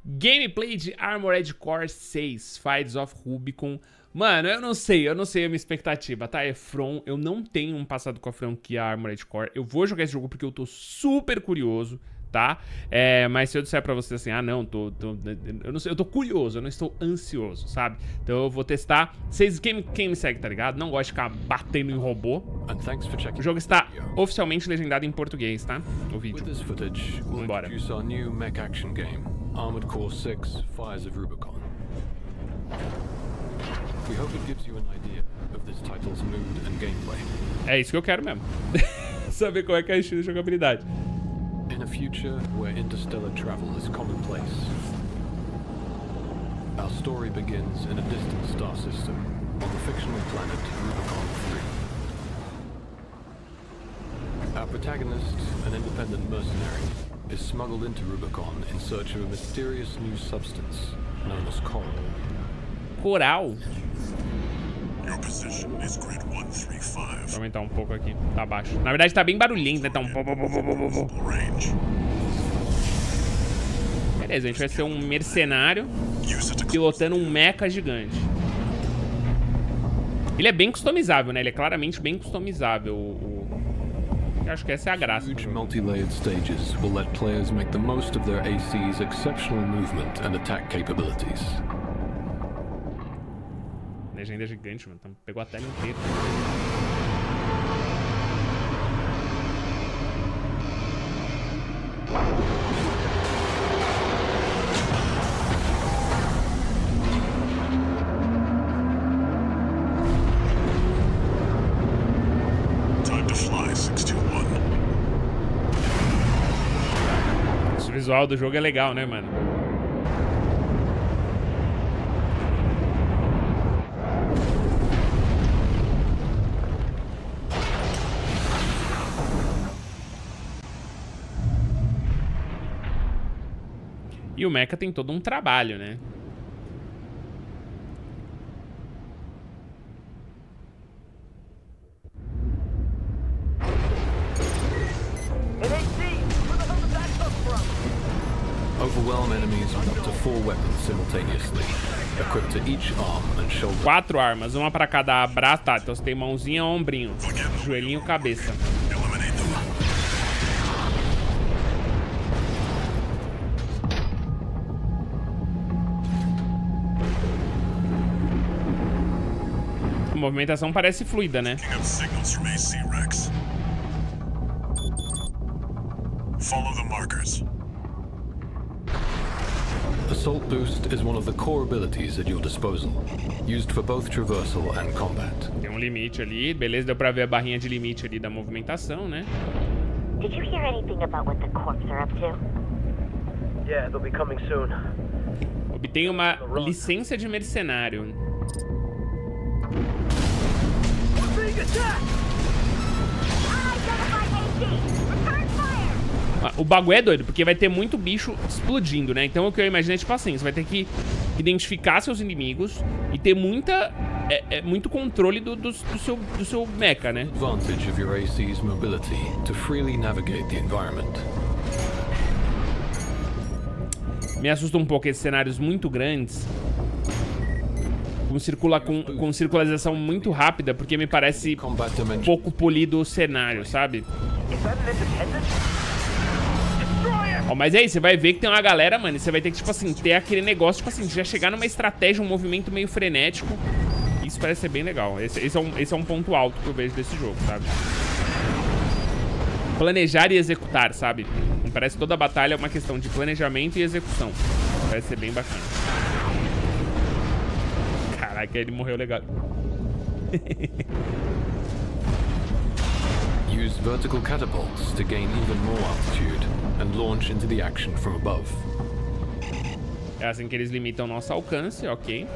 Gameplay de Armored Core 6, Fights of Rubicon. Mano, eu não sei a minha expectativa, tá? From, eu não tenho um passado com a franquia Armored Core. Eu vou jogar esse jogo porque eu tô super curioso, tá? Mas se eu disser pra você assim, ah não, eu não sei, eu tô curioso, eu não estou ansioso, sabe? Então eu vou testar. Quem me segue, tá ligado? Não gosto de ficar batendo em robô. O jogo está oficialmente legendado em português, tá? O vídeo. Vambora. Armored Core 6, Fires of Rubicon. We hope it gives you an idea of this title's mood and gameplay. É isso que eu quero mesmo. Saber qual é que é a estilo de jogabilidade. In a future where interstellar travel is commonplace, our story begins in a distant star system on the fictional planet Rubicon 3. Our protagonist, an independent mercenary, is smuggled into Rubicon in search of a mysterious new substance known as coral. Coral? Your position is grid 135. Vou aumentar um pouco aqui, tá baixo. Na verdade tá bem barulhento, né? Tá um... Beleza, a gente vai ser um mercenário pilotando um mecha gigante. Ele é bem customizável, né? Ele é claramente bem customizável. Eu acho que essa é a graça. Huge multi-layered stages will let players make the most of their AC's exceptional movement and attack capabilities. Legenda gigante, mano. Pegou a tela inteira. O visual do jogo é legal, né, mano? E o mecha tem todo um trabalho, né? Overwhelm enemies with up to 4 weapons simultaneously, equipped to each arm and shoulder. 4 armas, uma pra cada braço. Tá, então você tem mãozinha, ombrinho, joelhinho, cabeça. A movimentação parece fluida, né? Follow the markers. Assault Boost is one of the core abilities at your disposal, used for both traversal and combat. Tem um limite ali, beleza, deu pra ver a barrinha de limite ali da movimentação, né? Did you hear anything about what the corps are up to? Yeah, they'll be coming soon. Obtenha uma licença de mercenário. O bagulho é doido, porque vai ter muito bicho explodindo, né? Então o que eu imagino é tipo assim, você vai ter que identificar seus inimigos e ter muito controle do seu mecha, né? Advantage of your AC's mobility to freely navigate the environment. Me assusta um pouco esses cenários muito grandes, com circularização muito rápida, porque me parece um pouco polido o cenário, sabe? Ó, mas aí, você vai ver que tem uma galera, mano, e você vai ter que, tipo assim, ter aquele negócio, tipo assim, já chegar numa estratégia, um movimento meio frenético. Isso parece ser bem legal. Esse é um ponto alto que eu vejo desse jogo, sabe? Planejar e executar, sabe? Parece que toda batalha é uma questão de planejamento e execução. Parece ser bem bacana. Caraca, ele morreu legal. Use vertical catapults to gain even more altitude and launch into the action from above. É assim que eles limitam nosso alcance, ok.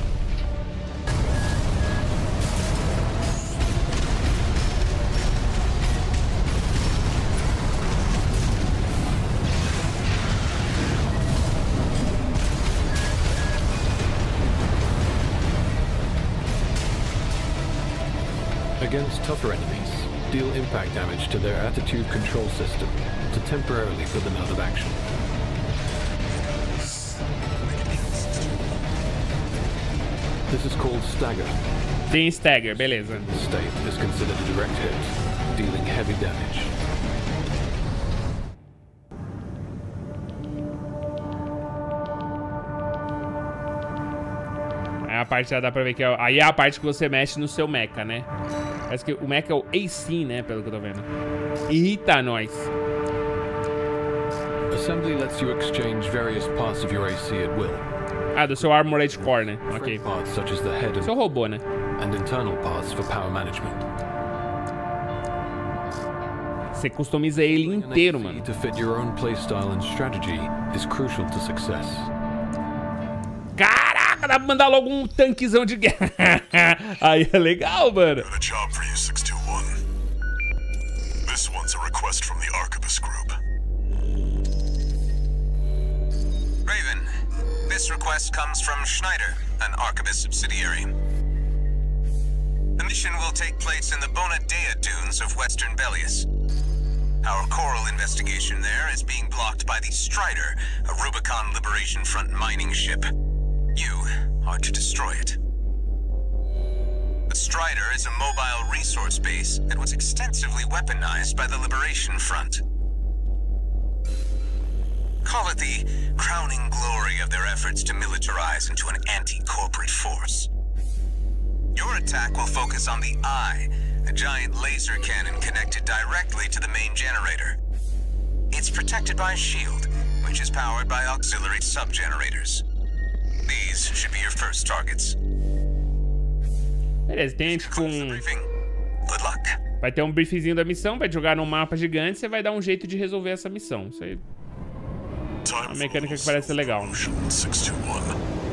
Against tougher enemies, deal impact damage to their attitude control system to temporarily put them out of action. This is called stagger. Tem stagger, beleza. State is considered a direct hit, dealing heavy damage. Aí a parte já dá pra ver que é... Aí é a parte que você mexe no seu mecha, né? Parece que o mecha é o AC, né? Pelo que eu tô vendo. Eita, nós. Assembly lets you exchange various parts of your AC at will. Ah, do seu Armored Core, né? Ok. Parts such as the head Seu robô, né? and internal parts for power management. Você customiza ele inteiro, mano. To fit your own playstyle and strategy is crucial to success. Caraca, dá pra mandar logo um tanquezão de guerra. Aí é legal, mano. Got a job for you, 621. This one's a request from the Arquebus Group. Raven, this request comes from Schneider, an Arquebus subsidiary. The mission will take place in the Bonadea dunes of Western Bellius. Our coral investigation there is being blocked by the Strider, a Rubicon Liberation Front mining ship. You are to destroy it. The Strider is a mobile resource base that was extensively weaponized by the Liberation Front. Call it the crowning glory of their efforts to militarize into an anti-corporate force. Your attack will focus on the Eye, a giant laser cannon connected directly to the main generator. It's protected by a shield, which is powered by auxiliary sub-generators. These should be your first targets. Beleza, tem tipo um... Good luck. Vai ter um briefzinho da missão, vai jogar num mapa gigante, você vai dar um jeito de resolver essa missão. Isso aí é uma mecânica que parece ser legal, né? 621.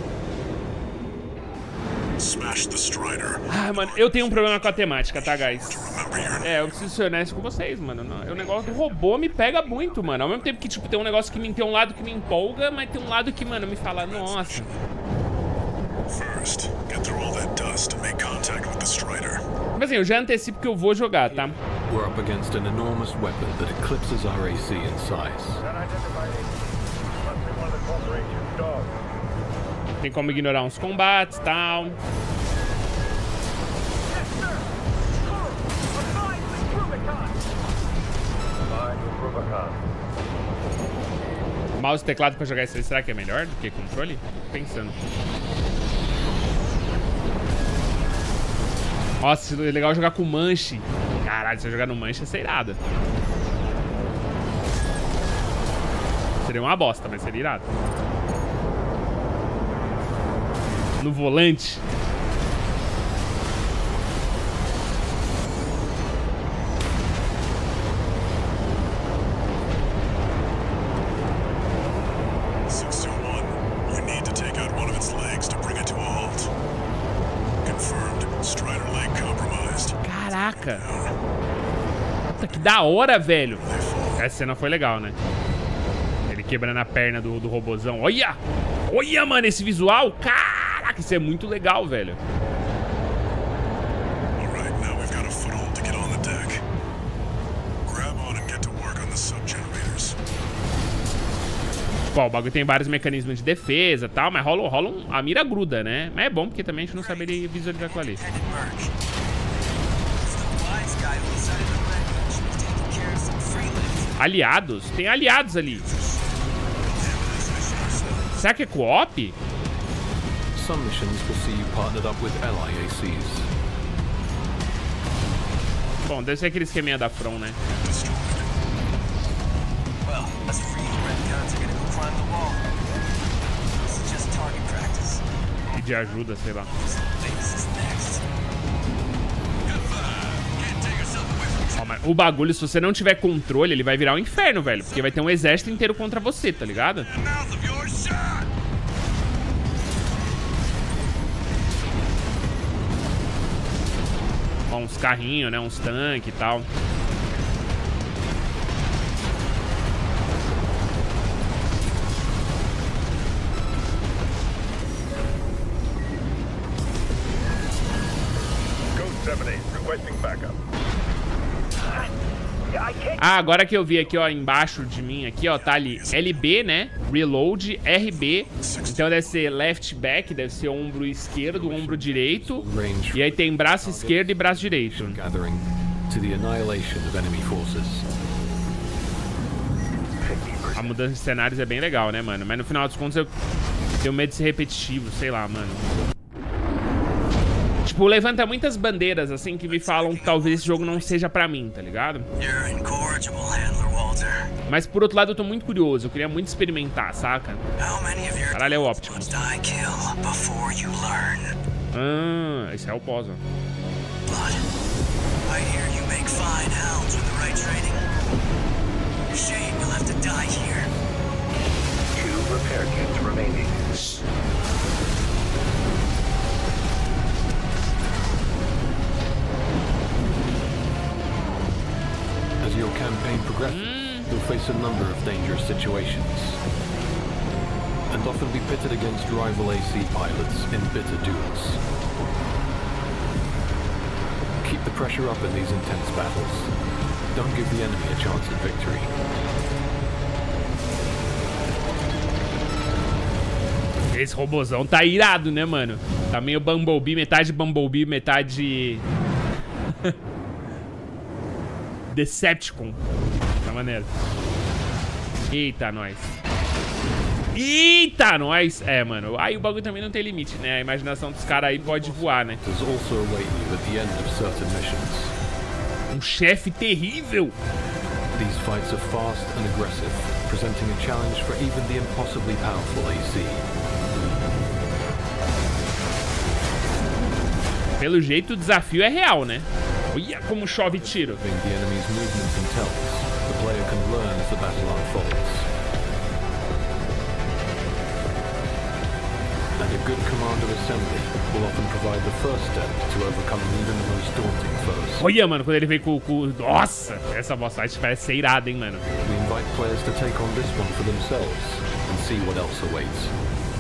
Smash the Strider. Ah, mano, eu tenho um problema com a temática, tá, guys? Remember your É, eu preciso ser honesto com vocês, mano. O negócio do robô me pega muito, mano. Ao mesmo tempo que, tipo, tem um negócio que tem um lado que me empolga, mas tem um lado que, mano, me fala, nossa. First, get through all that dust and make contact with the Strider. Mas assim, eu já antecipo que eu vou jogar, tá? We're up against an enormous weapon that eclipses our AC in size. Tem como ignorar uns combates e tal. Mouse e teclado pra jogar isso aí, será que é melhor do que controle? Tô pensando. Nossa, é legal jogar com manche. Caralho, se eu jogar no manche, ia ser irado. Seria uma bosta, mas seria irado. No volante. You need to take out one of its legs to bring it to a halt. Confirmed. Strider leg compromised. Caraca. Puta, que da hora, velho. Essa cena foi legal, né? Ele quebrando a perna do robozão. Olha! Olha, mano, esse visual. Caraca, isso é muito legal, velho. Alright, now we've got a foothold to get on the deck. Grab on and get to work on the sub-generators. Bom, o bagulho tem vários mecanismos de defesa e tal, mas rola a mira gruda, né? Mas é bom porque também a gente não saberia visualizar aquilo ali. Aliados? Tem aliados ali. Será que é co-op? Some missions will see you partnered up with ally ACs. Bom, deve ser aquele esqueminha da From, né? Well, let's free the red guns are gonna go climb the wall. This is just target practice. Pedir ajuda, sei lá. This is next. Ó, mas o bagulho, se você não tiver controle, ele vai virar um inferno, velho. Porque vai ter um exército inteiro contra você, tá ligado? Ó, uns carrinhos, né? Uns tanques e tal. Ah, agora que eu vi aqui, ó, embaixo de mim, aqui, ó, tá ali LB, né? Reload, RB. Então deve ser left back, deve ser ombro esquerdo, ombro direito. E aí tem braço esquerdo e braço direito. Gathering to the annihilation of enemy forces. A mudança de cenários é bem legal, né, mano? Mas no final dos contos eu tenho medo de ser repetitivo, sei lá, mano. Tipo, levanta muitas bandeiras, assim, que me falam que talvez esse jogo não seja pra mim, tá ligado? Mas por outro lado eu tô muito curioso, eu queria muito experimentar, saca? Caralho, é o Optimus. Ah, esse é o boss, ó. As your campaign progresses, you'll face a number of dangerous situations, and often be pitted against rival AC pilots in bitter duels. Keep the pressure up in these intense battles. Don't give the enemy a chance at victory. Esse robozão tá irado, né, mano? Tá meio Bumblebee, metade... Decepticon. Tá maneiro. Eita, nós. Eita, nós. É, mano. Aí o bagulho também não tem limite, né? A imaginação dos caras aí pode voar, né? Um chefe terrível. These fights are fast and aggressive, presenting a challenge for even the impossibly powerful AC. Pelo jeito o desafio é real, né? Olha como chove tiro. The enemy's movements and tells, the player can learn as the battle unfolds. And a good commander assembly will often provide the first step to overcoming even the most daunting foes. Olha, mano, quando ele vem com... Nossa, essa boss fight parece ser irada, hein, mano. We invite players to take on this one for themselves and see what else awaits.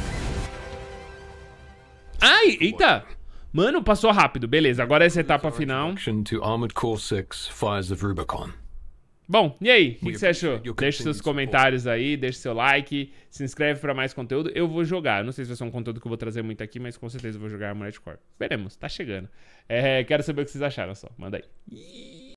Ai, eita! Mano, passou rápido. Beleza, agora essa etapa final. To Armored Core 6, Fires of Rubicon. Bom, e aí? O que você achou? Deixe seus comentários aí, deixe seu like, se inscreve pra mais conteúdo. Eu vou jogar. Não sei se vai ser um conteúdo que eu vou trazer muito aqui, mas com certeza eu vou jogar Armored Core. Veremos, tá chegando. Quero saber o que vocês acharam só. Manda aí.